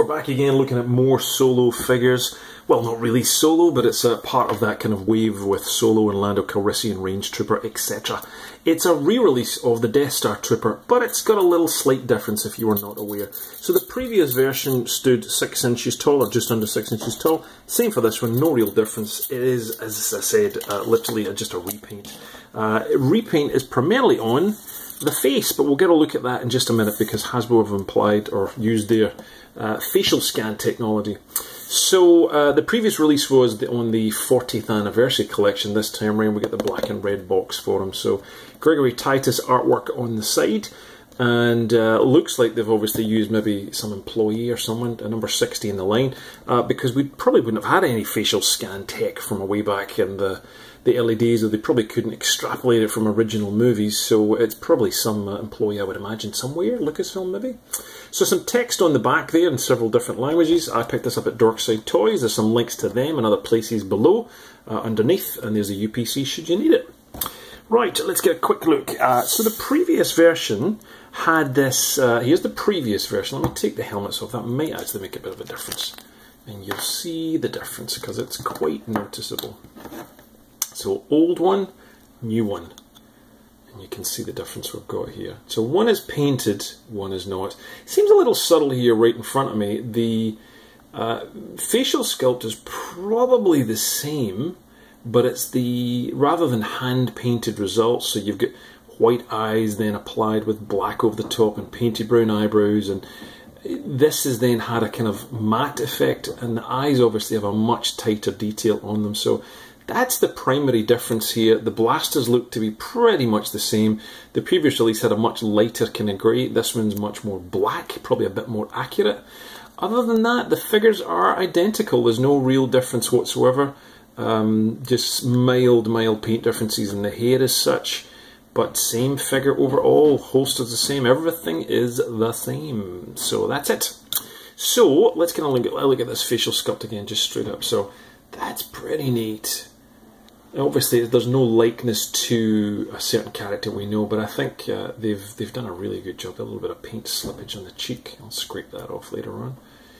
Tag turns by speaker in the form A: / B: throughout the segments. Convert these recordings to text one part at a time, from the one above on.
A: back again looking at more Solo figures. Well, not really Solo, but it's a part of that kind of wave with Solo and Lando Calrissian, Range Trooper, etc. It's a re-release of the Death Star Trooper, but it's got a little slight difference if you were not aware. So the previous version stood 6 inches tall, or just under 6 inches tall. Same for this one, no real difference. It is, as I said, literally just a repaint. Repaint is primarily on the face, but we'll get a look at that in just a minute because Hasbro have implied or used their facial scan technology. So the previous release was on the 40th anniversary collection. This time around we get the black and red box for them. So Gregory Titus artwork on the side, and looks like they've obviously used maybe some employee or someone, a number 60 in the line, because we probably wouldn't have had any facial scan tech from way back in the early days, or they probably couldn't extrapolate it from original movies, so it's probably some employee, I would imagine, somewhere, Lucasfilm maybe. So some text on the back there in several different languages. I picked this up at Dorkside Toys. There's some links to them and other places below, underneath, and there's a UPC should you need it. Right, let's get a quick look. So the previous version had this, here's the previous version. Let me take the helmets off, that might actually make a bit of a difference. And you'll see the difference because it's quite noticeable. So old one, new one. And you can see the difference we've got here. So one is painted, one is not. Seems a little subtle here right in front of me. The facial sculpt is probably the same, but it's the, rather than hand-painted results, so you've got white eyes then applied with black over the top and painted brown eyebrows, and this has then had a kind of matte effect, and the eyes obviously have a much tighter detail on them. So that's the primary difference here. The blasters look to be pretty much the same. The previous release had a much lighter kind of grey. This one's much more black, probably a bit more accurate. Other than that, the figures are identical. There's no real difference whatsoever. Just mild paint differences in the hair as such. But same figure overall. Holster's the same. Everything is the same. So that's it. So let's get a look at this facial sculpt again, just straight up. So that's pretty neat. Obviously, there's no likeness to a certain character we know, but I think they've done a really good job. A little bit of paint slippage on the cheek. I'll scrape that off later on.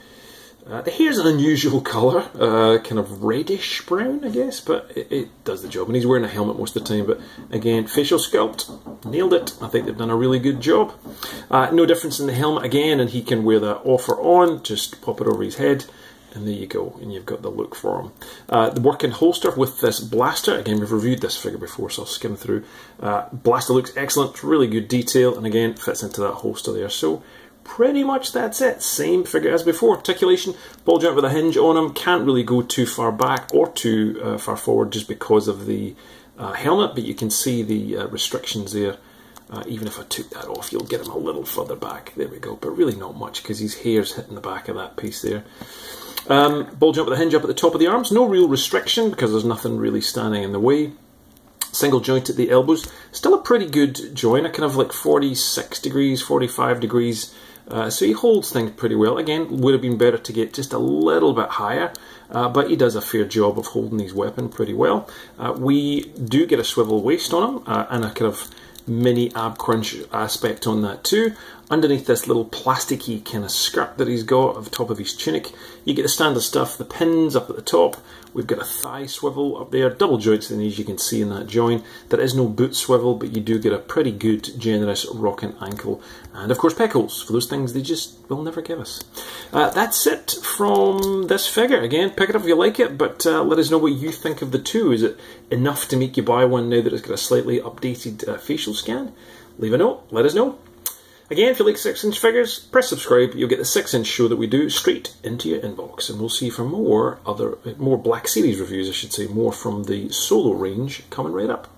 A: The hair's an unusual colour, kind of reddish brown, I guess, but it does the job. And he's wearing a helmet most of the time, but again, facial sculpt, nailed it. I think they've done a really good job. No difference in the helmet again, and he can wear that off or on, just pop it over his head. And there you go, and you've got the look for him. The working holster with this blaster, again we've reviewed this figure before, so I'll skim through. Blaster looks excellent, really good detail, and again fits into that holster there. So pretty much that's it, same figure as before. Articulation, ball joint with a hinge on him, can't really go too far back or too far forward just because of the helmet, but you can see the restrictions there. Even if I took that off, you'll get him a little further back. There we go, but really not much because his hair's hitting the back of that piece there. Ball joint with a hinge up at the top of the arms. No real restriction because there's nothing really standing in the way. Single joint at the elbows. Still a pretty good joint, a kind of like 46 degrees, 45 degrees. So he holds things pretty well. Again, would have been better to get just a little bit higher, but he does a fair job of holding his weapon pretty well. We do get a swivel waist on him and a kind of mini ab crunch aspect on that too. Underneath this little plasticky kind of skirt that he's got on the top of his tunic, you get the standard stuff, the pins up at the top. We've got a thigh swivel up there, double joints in these you can see in that join. There is no boot swivel, but you do get a pretty good, generous rocking ankle. And of course pec holes, for those things they just will never give us. That's it from this figure. Again, pick it up if you like it, but let us know what you think of the two. Is it enough to make you buy one now that it's got a slightly updated facial scan? Leave a note, let us know. Again, if you like 6-inch figures, press subscribe. You'll get the 6-inch show that we do straight into your inbox. And we'll see you for more Black Series reviews, I should say, more from the Solo range coming right up.